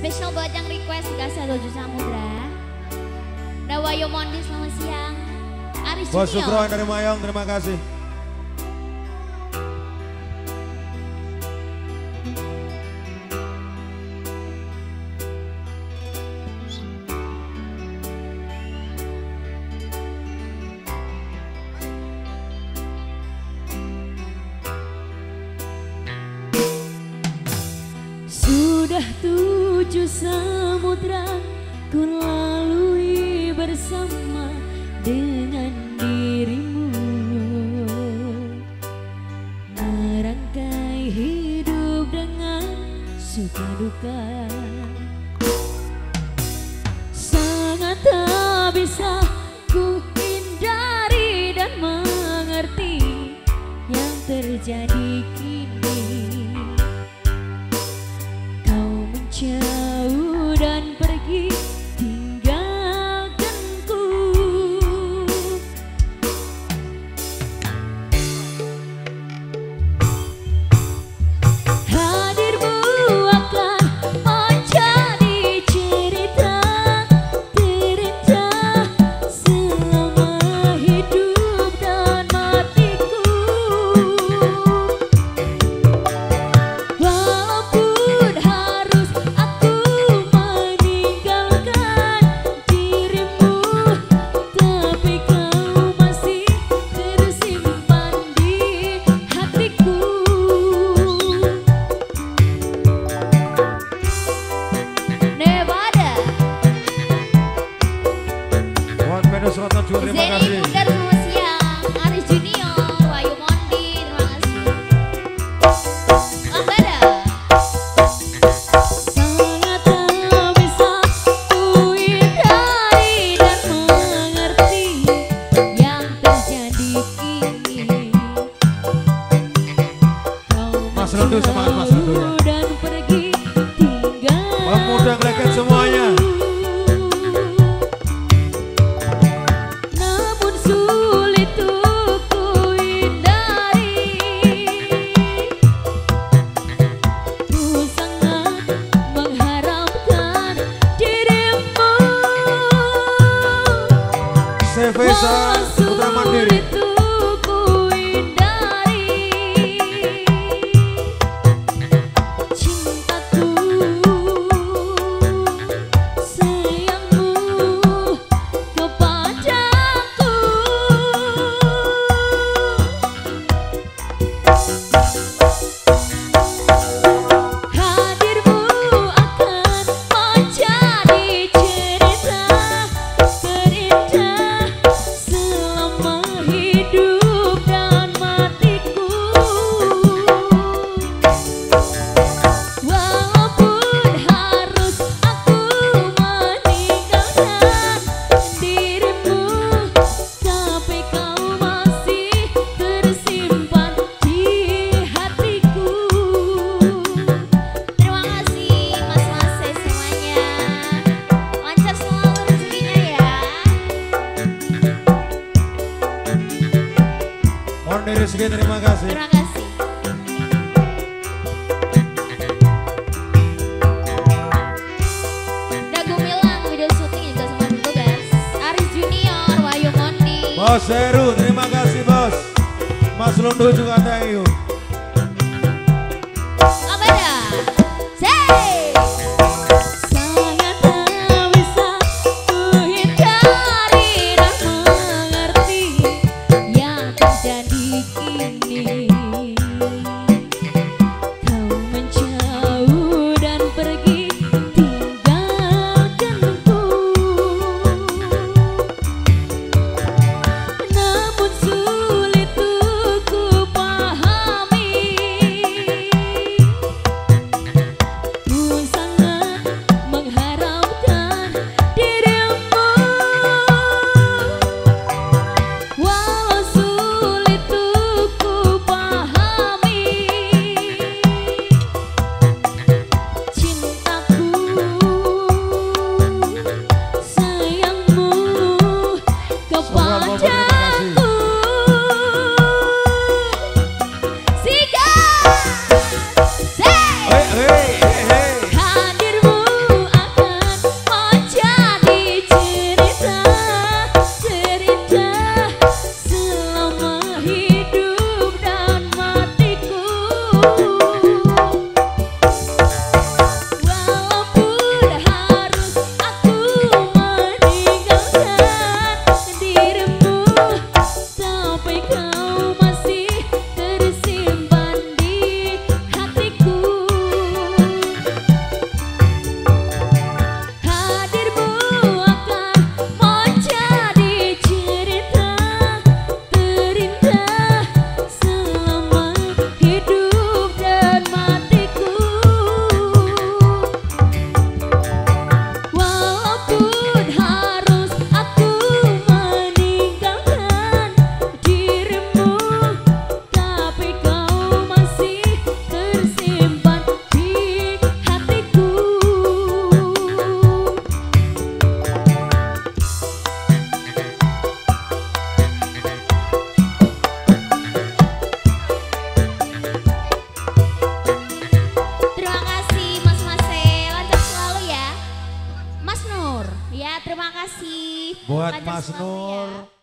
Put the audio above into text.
Spesial buat yang request dikasih Dojo Samudra. Dawayo Mondi selamat siang. Aris Bos Junior. Sugro dari Mayong, terima kasih. Sudah 7 samudra ku lalui bersama dengan dirimu, merangkai hidup dengan suka duka. Sangat tak bisa ku hindari dan mengerti yang terjadi kini. Jauh dan pergi tinggalkanku. Hadirmu akan menjadi cerita terindah selama hidup dan matiku. Walaupun harus Selatan juga terima Zeni kasih. Bundar selamat siang. Aris Junior, Wayu Mondi terima kasih. Lambada. Sangat tak bisa ku hindari dan mengerti yang terjadi kini. Mas Rendu, semangat Mas Rendu ya. Dan pergi tinggal. Pemuda ngelekat semuanya. Namun sulit untuk ku hindari. Ku sangat mengharapkan dirimu. Sevesa Putra Mandiri. Terima kasih mas-mas semuanya. Lancar selalu rezekinya ya. Mondi Rizky terima kasih. Terima kasih. Dagu Milang video syuting juga sama tugas. Aris Junior, Wayu Mondi. Bos Heru terima kasih bos. Mas Lundu juga thank you. Lambada. Say. Sangat tak bisa ku hindari dan mengerti yang terjadi kini. Kau menjauh dan pergi tinggalkanku. Namun sulit untuk ku pahami. kasih. Buat Pacar Mas selalu Nur. ya.